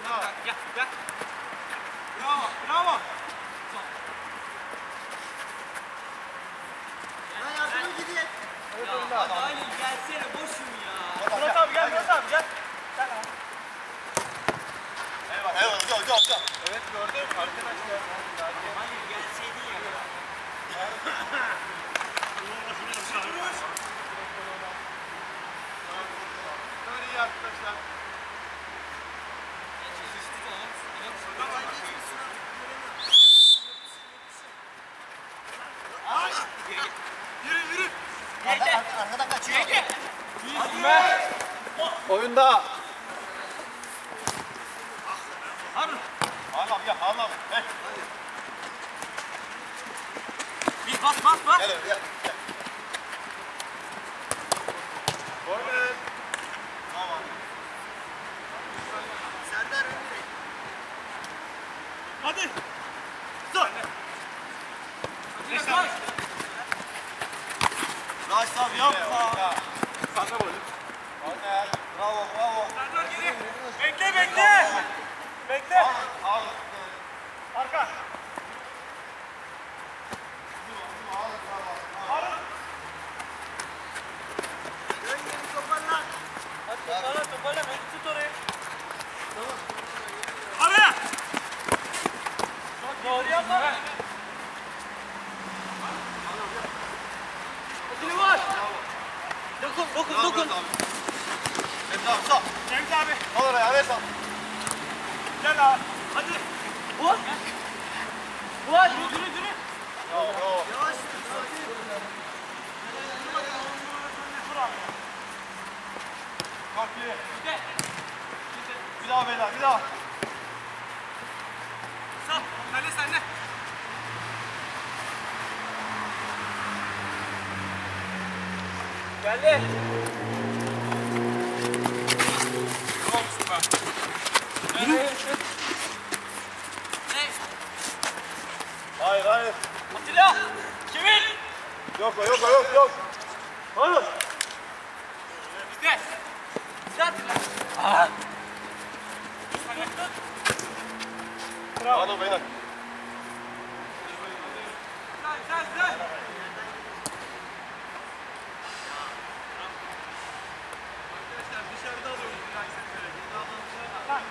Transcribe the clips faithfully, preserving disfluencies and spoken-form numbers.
Gel, gel. Bravo, bravo. Ben yardıma gideyim. Ya hadi Ali gelsene boşum ya. Murat abi gel, Murat abi gel. Gel abi. Eyvallah, eyvallah, hocam, hocam, hocam. Evet gördüm arkadaşlar. Ali gelseydin ya. Çok iyi arkadaşlar. Yürü yürü. Arkadan, arkadan kaçıyor. Oyunda. Harun. Harun abi gel, Harun abi. Hey. Bir bas bas bas. Gel öyle, gel. Gel. Forvet. Tamam. Serdar önüne. Hadi. Dur. Beş baş. Raşit abi yapma. Sen de böyle. Aynen. Bravo, bravo. Serdar geri. Bekle bekle. Bekle. Harun, Harun. Arka. Toparla toparla. Tut orayı. Araya. Doğru yapma. Ödülü var. Dokun dokun dokun. Evet abi, sağ. Cengiz abi. Al oraya, evet abi. Gel abi. Hadi. Vur. Vur. Yürü yürü yürü. Bravo, bravo. Çok iyi. Gel. Bir daha beyler, bir daha. Sağ. Kale sende. Geldi. Hayır, hayır. Atilla. Kimin? Yok, yok, yok, yok. Harun. Bizde. Bizde Atilla. Aa. Bravo beyler. Güzel güzel güzel. Arkadaşlar dışarıda alıyoruz bir dahaki sefere. Tamam.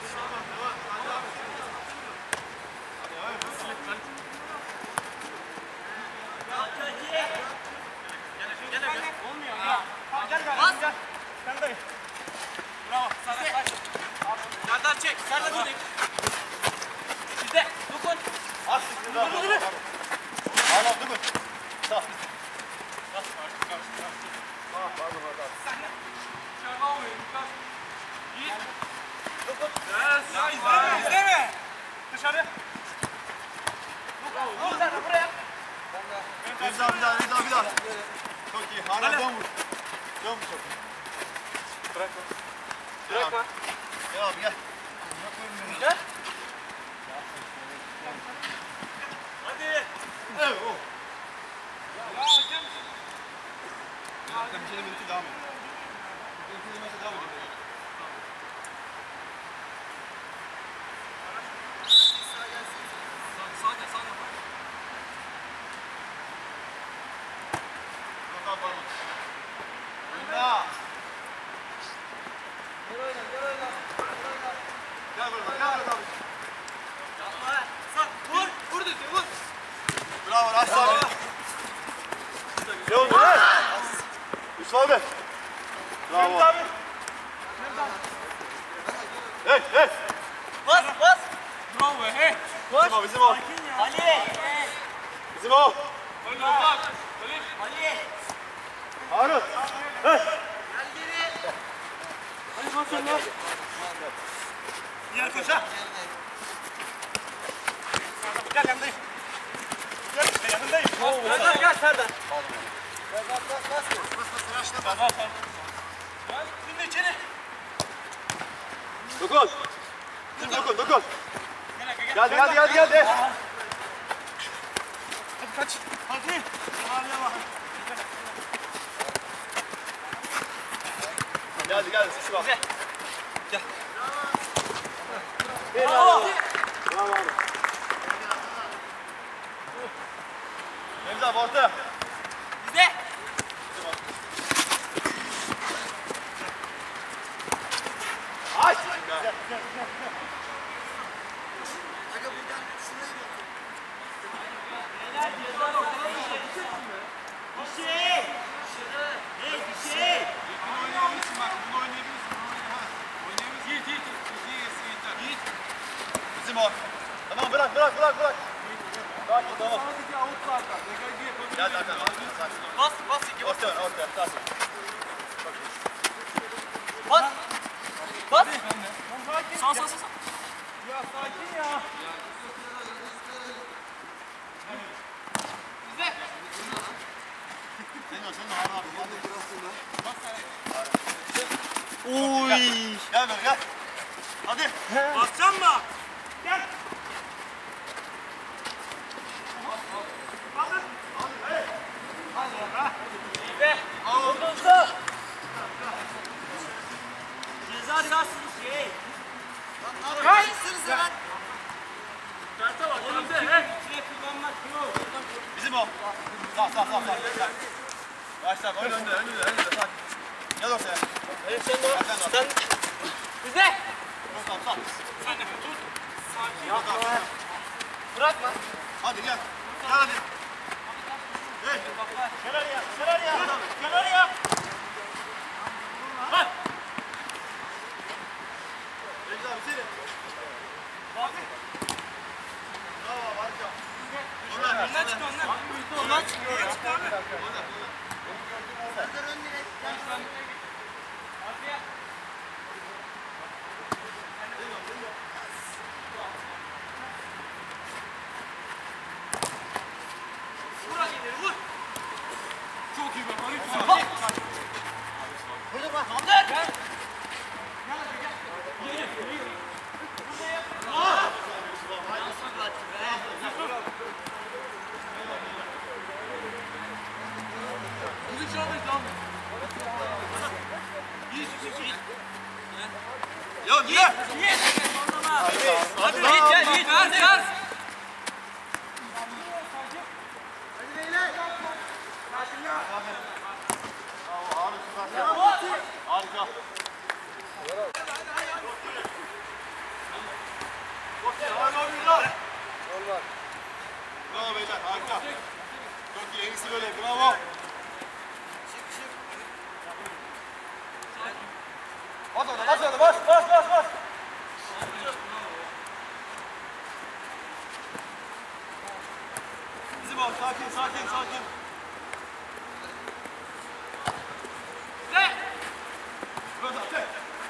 Olmuyor ya. Gel gel. Bas. Gel. Sen de. Bravo. Serdar kaç. Serdar çek. Serdar buradayım. Bizde. Dokun. Az sıkın daha. Harun abi, dur. Sağ. Tamam, pardon, pardon. Dışarıda olmuyor. Dikkat. Yiğit. Dokun. Yes. Ya izleme. İzleme. Dışarı. Vur sen de buraya. Bir daha, bir daha, bir daha, bir daha. Çok iyi. Harun abi, dön vur. Dön vur çok. Bırakma. Gel abi. Bırakma. Gel abi, gel. Gel. Hadi. Evet, o. Ya hakem. Hakem bir şeyle birlikte devam ediyor. Bir kelimesi devam ediyor. Sağda sağda. Yok abi, pardon. Oyunda. Gel oyna gel oyna. Gel buradan, gel buradan. Yapma. Sağ. Vur. Vur düzgün vur. Bravo, Raşit abi. Ne oldu lan? Yusuf abi. Cengiz Bravo. abi. Hey, hey. Bas bas. Bravo he. Bizim o, bizim o. Ali. Bizim o. Oyna bak. Ali. Harun. Hey. Gel geri. Hadi maşallah. Diğer koşa. Gel yanındayım. Gel işte yanındayım. Serdar gel Serdar. Serdar sen. Gel şimdi içeri. Dokun. Şimdi dokun, dokun. Gel Geldi, geldi, geldi, geldi. Hadi kaç. Hadi. Hadi bak. Geldi, geldi. Şu an. Gel. Bravo. Remzi abi ortaya. Bizde. Ay! Bizim o. Tamam bırak bırak bırak bırak. Bırak tamam. Gel zaten. Bas bas iki. Ortaya ortaya. Tamam. Bas. Bas. Sağ sağ sağ. Ya sakin ya. Bizde. Senin o senin o Harun abi. Uy. Gel böyle gel. Hadi. Basacağım mı? Gel. Bizde. Oldu. Ceza sahasını şey. Kay. Karta bak. Oğlum Karta. bizde. İçine kullanmak yok. Bizim o. Sağ sağ sağ sağ. Gel. Başla. Önde önde önde önde. Sakin. Gel ortaya. Hayır sen de. Gel sen de. Sen. Bizde. Tamam tamam. Sen de tut. Sakin. Bırakma. Hadi gel. Gel hadi. Hey. Kenar ya. Kenar ya. Kenar ya. Bak. Remzi abi seni. Bravo harika. Ondan çık ondan. Ondan çık. Ondan çık abi. Vur hadi ileri vur. Çok iyi be. Bak. Burada bak. Gel. Ya niye? Hadi Yiğit gel Yiğit ver ver. Bravo Harun süper. Harika. Bravo beyler harika. Çok iyi en iyisi böyle bravo. Bas orada bas orada bas bas bas bas. Bizim o sakin sakin sakin. Ve Burada tek.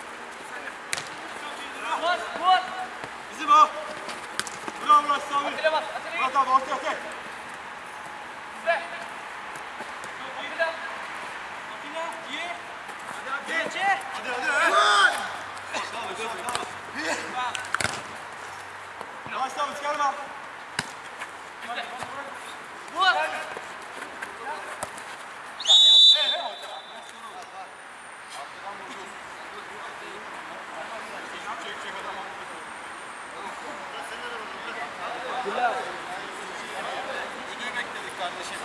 vur vur. Bizim o. Bravo Murat Sami. Atilla bas. Atilla. Murat abi ortaya tek. Ve. Atilla. Atilla. İyi. Gece. Hadi hadi hadi. Yavaş Sami çıkarma. Vur. Videoyu bekledik kardeşim.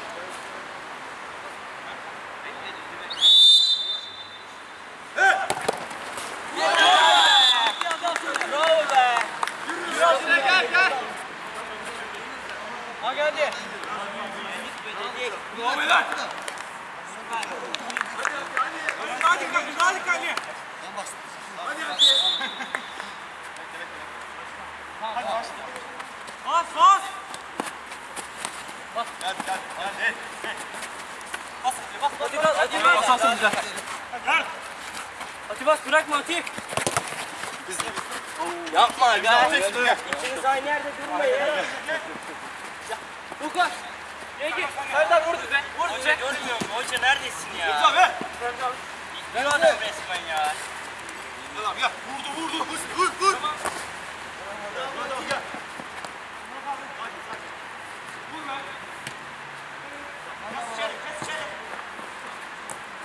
Bravo be. Biraz gel gel. Ha geldi. Bravo beyler. Hadi hadi hadi hadi. Bas bas. Gel gel gel. Hey. Bas bas. Hadi bas. Hadi bas. Basarsın güzel. Hadi bas bırakma Ati. Yapma gel. İkiniz aynı yerde durmayın. Lukas. Ege. Serdar vur düze. Vur düze. Görmüyorum. Hoca neredesin ya? Remzi abi. Bir adam resmen ya. Gel abi gel. Vurdu vurdu. Vur vur vur. Gel.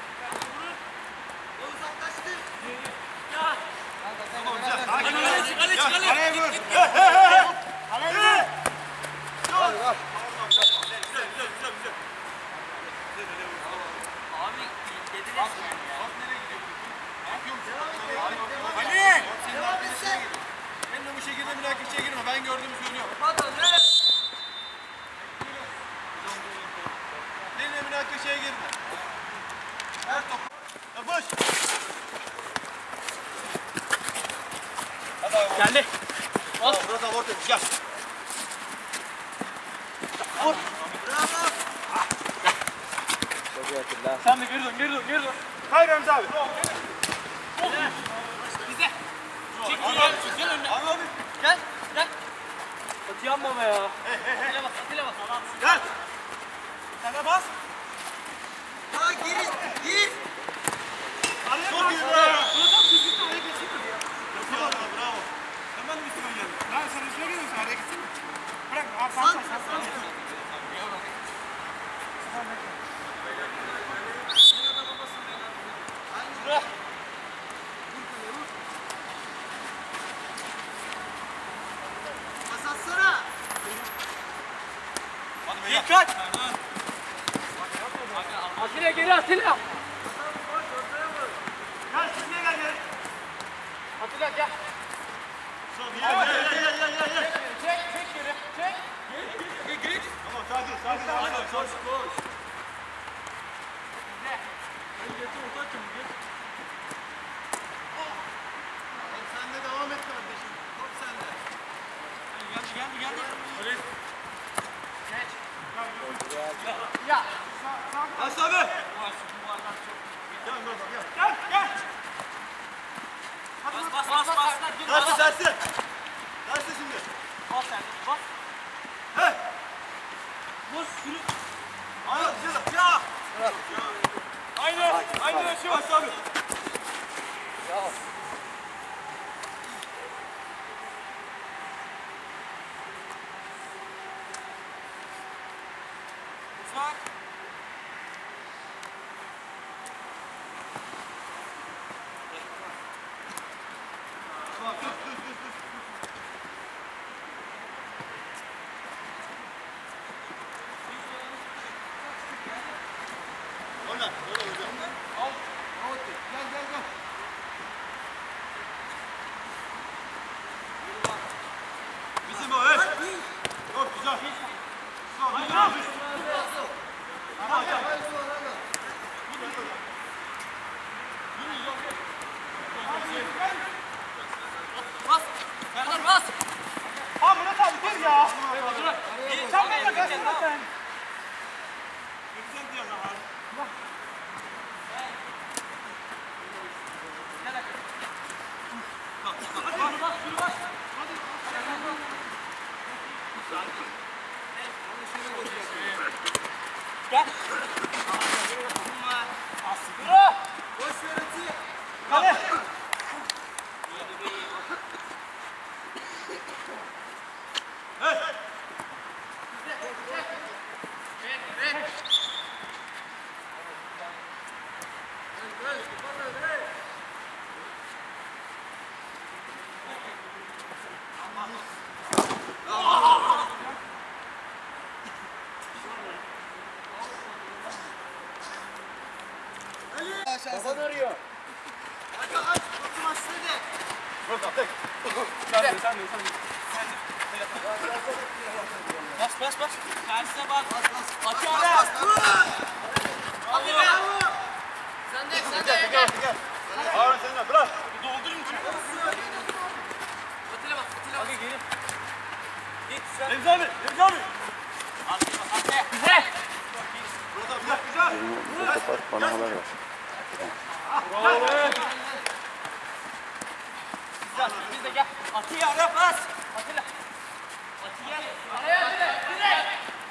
Hadi hadi hadi. Kaleci kaleci. Kaleye vur. Kaleye vur. Hadi bak. Güzel güzel güzel güzel. Abi dediler yani ya. Ali. Senin arkadaşına geliyor. Senin de bu şekilde münakaşaya girme. Ben gördüğümü söylüyorum. Hadi ne? Seninle münakaşaya girme. Her top. Yapış. Hadi abi. Geldi. Bas. Burası orta. Gel. Vur. Bravo. Çok iyi hatırla. Sen de geri dön geri dön geri dön. Hayır Remzi abi. Bize. Çek gel. Gel önüne. Abi abi. Gel. Gel. Atı yanma be ya. Atilla bas. Atilla bas. Adamsın. Gel. Sen de bas. Ha gir. Gir. Çok iyi bravo. Bravo bravo. Hemen üstüme geldi. Lan sen üstüne geliyorsun. Araya gitsin mi? Bırak. Abi sen sen sen. Basatsana. Hadi beyler. Dikkat. Atilla geri Atilla. Gel şimdiye gel gel. Atilla gel. Gel gel gel gel gel gel. Çek çek geri. Çek. Tamam sakin sakin sakin. Koş koş. Sen de devam et kardeşim. Top sende. Geldi geldi geldi. Öyle. Geç. Ya. Bas abi. Gel gel gel. Gel gel. Bas bas bas bas. Tersi tersi. Tersi şimdi. Bas sen. Bas. He. Bas yürü. Aynen. Ya. Aynen. Aynen şu bas abi. Bak. Tamam dur dur dur dur. Oradan. Oradan hocam. Al. Al. Gel gel gel. Bizim o evet. Çok güzel. Güzel. Bas. Serdar bas. Abi Murat abi gir ya. İyi. Sen benimle gelsene sen. Güzel diyor zaman. Bas bas yürü bas. Gel. Yürü. Boş ver Ati. Kale. Baban arıyor. Hadi aç. Kutum açsana. Burada tek. Sen de sen de sen de. Bas bas bas. Tersine bas. Bas bas. Atıyor Bas be. bas. Vur. Hadi be. Sen de sen de. Gel gel gel. Harun seninle bırak. Doldurun içine. Atilla bas. Atilla bas. Gelin. Git sen. Remzi abi. Remzi abi. Atilla bas. Atilla. Güzel. Burada güzel güzel. Bana haber ver. Bravo. Güzel. Biz de gel. Atilla ara bas. Atilla. Atilla. Araya Atilla. Direkt.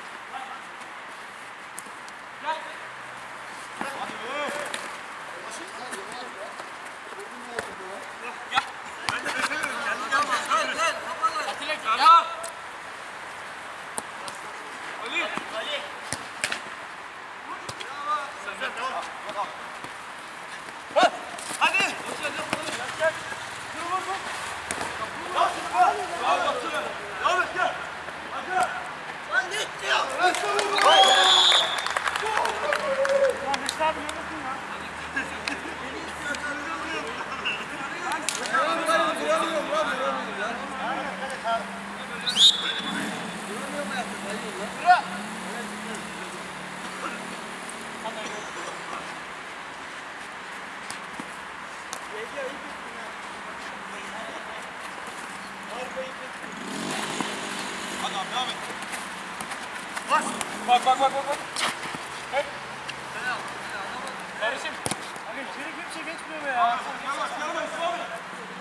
Gel. Atilla gel. Ali. Ali. Hadi. Atilla. Vur vur vur. Hadi abi devam et. Bak bak bak bak bak. Hep. Kardeşim. Abi içeri kimse geçmiyor be ya. Yavaş yavaş devam et.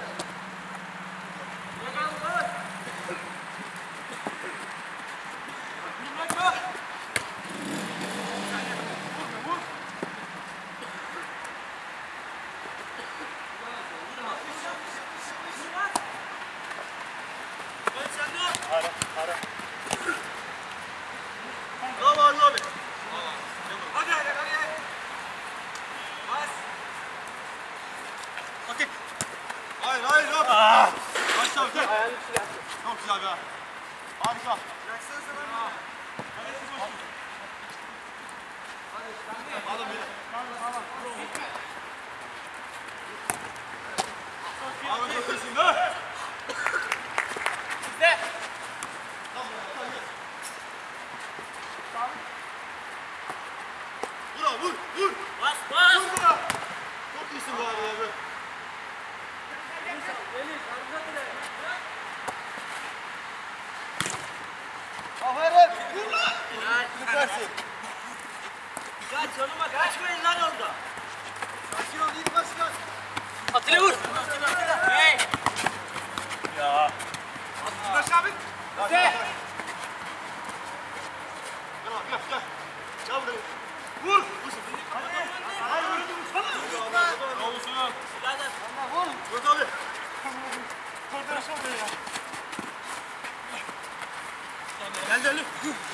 Bravo Arzu abi. Hadi hadi hadi. Bas. Okey. Hayır hayır hop. Başla okey. Çok güzel be. Harika. Bıraksana sana. Alın beni. Abi bakıyorsun ha. Bizde. Vur abi vur vur. Bas bas. Vur buna. Çok iyisin bu arada abi. Aferin. Vur lan. Süpersin. Ya canıma kaçmayın lan orada. Sakin ol iyi başkan. Atilla vur. Hey. Ya. Baş abi. Gel gel. Gel abi gel gel. Gel buraya. Vur. Vur. Hayır vurdu vursana. Ne olursun lan. Birader. Vur. Vur abi. Kurtarış oluyor ya. Gel gel.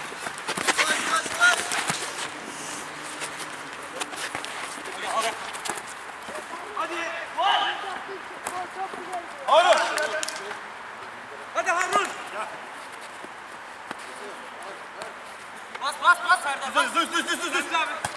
Harun. Hadi Harun. Bas bas bas Serdar. Düz düz düz düz düz. Abi.